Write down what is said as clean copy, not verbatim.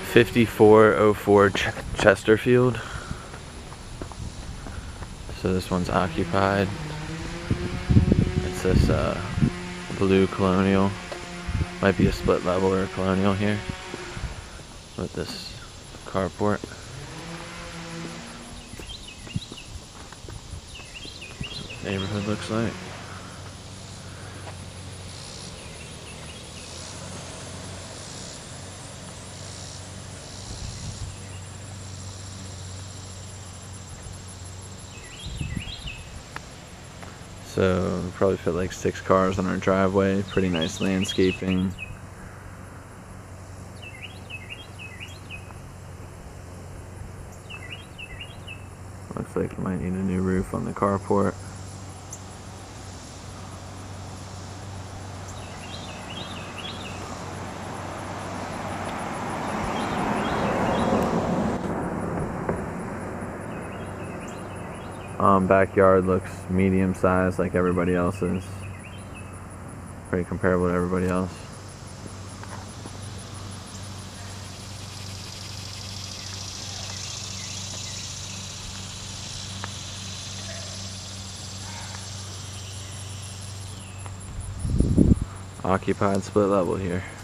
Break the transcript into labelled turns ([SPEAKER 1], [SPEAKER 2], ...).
[SPEAKER 1] 5404 Chesterfield. So this one's occupied. It's this blue Colonial. Might be a split level or a Colonial here with this carport. That's what the neighborhood looks like. So we'll probably fit like 6 cars on our driveway. Pretty nice landscaping. Looks like we might need a new roof on the carport. Backyard looks medium sized like everybody else's. Pretty comparable to everybody else. Occupied split level here.